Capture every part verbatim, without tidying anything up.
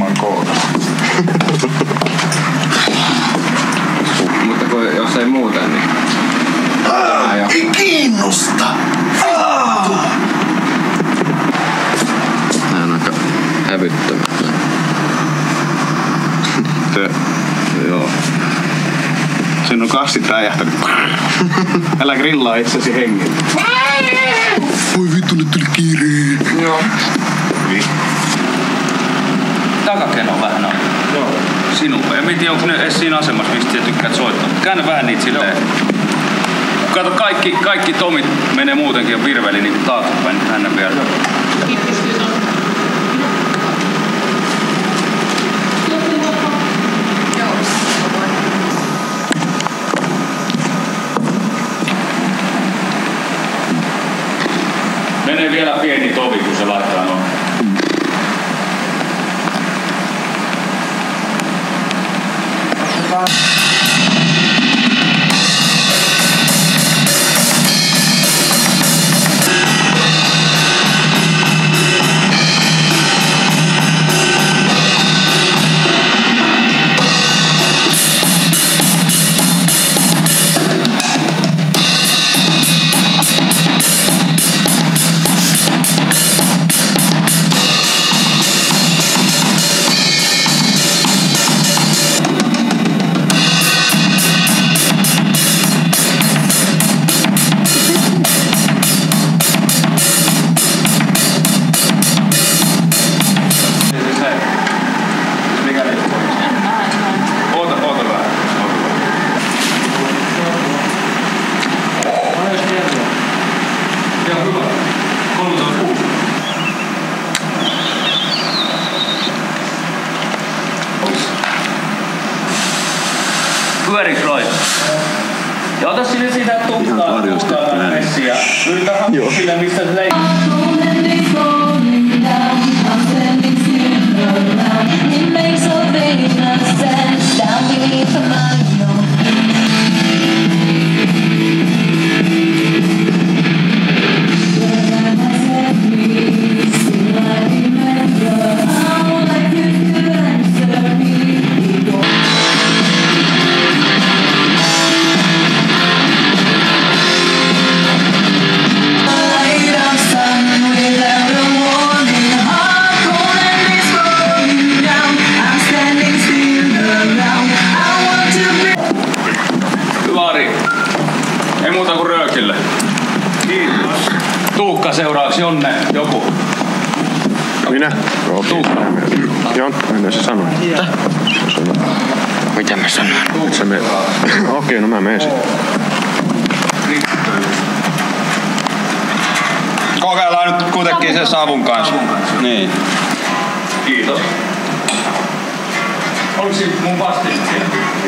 vaan koota. Mutta kun jos ei muuten, niin... Aa, ei kiinnosta! Aa. Nää on aika hävyttömät. Se, joo. Siinä on kassit räjähtänyt. Älä grillaa itsesi hengillä. Voi vittu, nyt tuli kiire. Joo. Niin. Takakeno on vähän noin. Joo. Sinun. En tiedä, onko ne edes siinä asemassa, mistä sä tykkäät soittaa. Käännä vähän niitä silleen. Kato, kaikki, kaikki tomit menee muutenkin jo virveli niin taaksepäin, niin hännä vielä. Menee vielä pieni tovi, kun se laittaa noin. Pyöriks Roy? Ja ota sinne siitä tuhtaa messiä ja yritä hankkia sille, mistä se leikkaa. Ei muuta kuin röökille. Kiitos. Tuukka seuraavaksi, Jonne, joku. Minä? Joo, Tuukka. Joo, mitä sä sanoit? Mitä? Mitä mä sanoin? Et sä mene. Okei, no mä menen sitten. Kokeillaan nyt kuitenkin sen savun kanssa. Niin. Kiitos. Oliko siinä mun vastin siellä?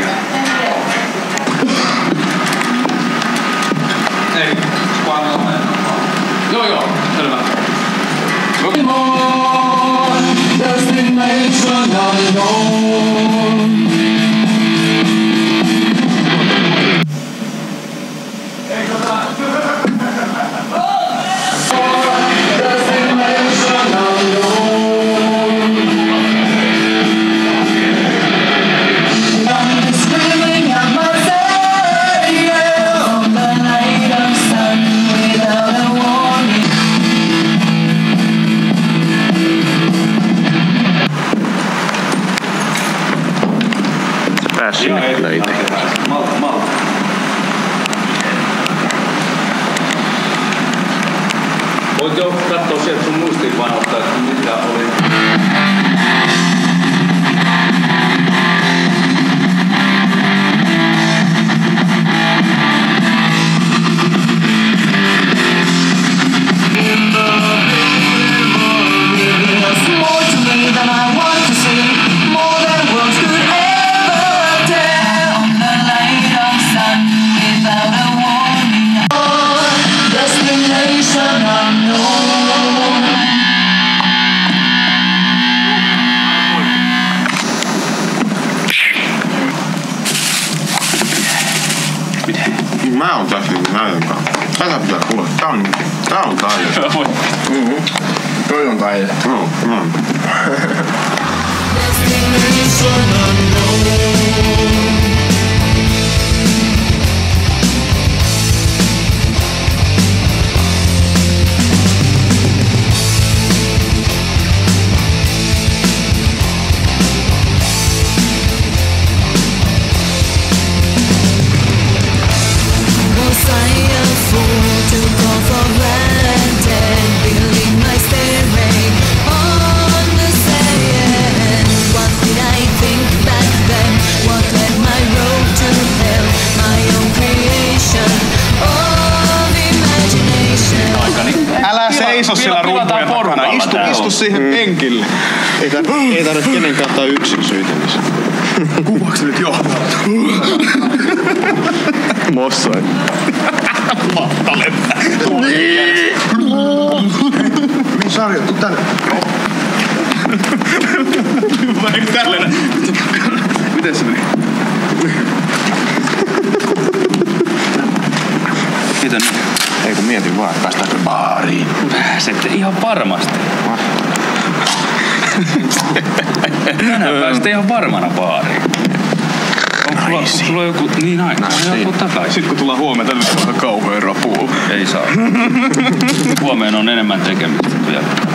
Ei, vaan joo joo, selvä. Ei tota... Sinne kyllä itse. Malta, malta. Voit jo katsoa sieltä sun muistiinpanosta, että mitä oli. Mä oon tässä niinku näin kanssa. Tätä pitää kuulla. Tää on, tää on taide. Mm-hmm. Toi on taide. No, no. Istu, istu siihen penkille. Ei tarvitse ei tarvitse kenenkään ottaa yksin syytellistä. Kuvaaks nyt jo? Mossoi. Mahtalepä. Mihin Sarja, tuu tänne. Eikö tällainen? Miten se meni? Miten? Ei kun mietin vaan, että päästäänkö baariin. Pääsette ihan varmasti. Tänään pääsette ihan varmana baariin. Sulla, sulla on joku, niin aina, joku takaisin. Sitten kun tullaan huomenna, tänne vähän kauhean rapuu. Ei saa. Huomenna on enemmän tekemistä vielä.